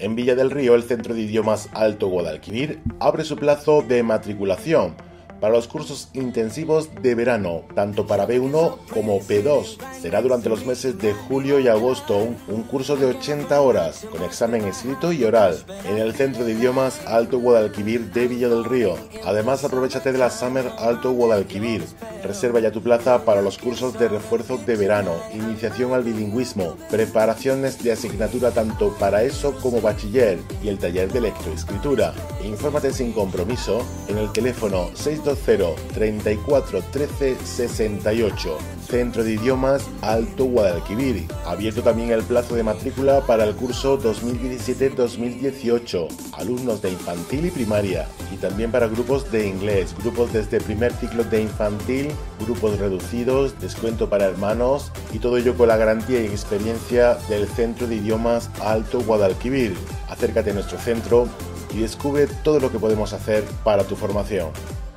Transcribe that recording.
En Villa del Río, el Centro de Idiomas Alto Guadalquivir abre su plazo de matriculación para los cursos intensivos de verano, tanto para B1 como P2. Será durante los meses de julio y agosto un curso de 80 horas, con examen escrito y oral, en el Centro de Idiomas Alto Guadalquivir de Villa del Río. Además, aprovéchate de la Summer Alto Guadalquivir. Reserva ya tu plaza para los cursos de refuerzo de verano, iniciación al bilingüismo, preparaciones de asignatura tanto para ESO como bachiller y el taller de lectoescritura. Infórmate sin compromiso en el teléfono 620 34 13 68. Centro de Idiomas Alto Guadalquivir. Abierto también el plazo de matrícula para el curso 2017-2018, alumnos de infantil y primaria, y también para grupos de inglés, grupos desde primer ciclo de infantil, grupos reducidos, descuento para hermanos, y todo ello con la garantía y experiencia del Centro de Idiomas Alto Guadalquivir. Acércate a nuestro centro y descubre todo lo que podemos hacer para tu formación.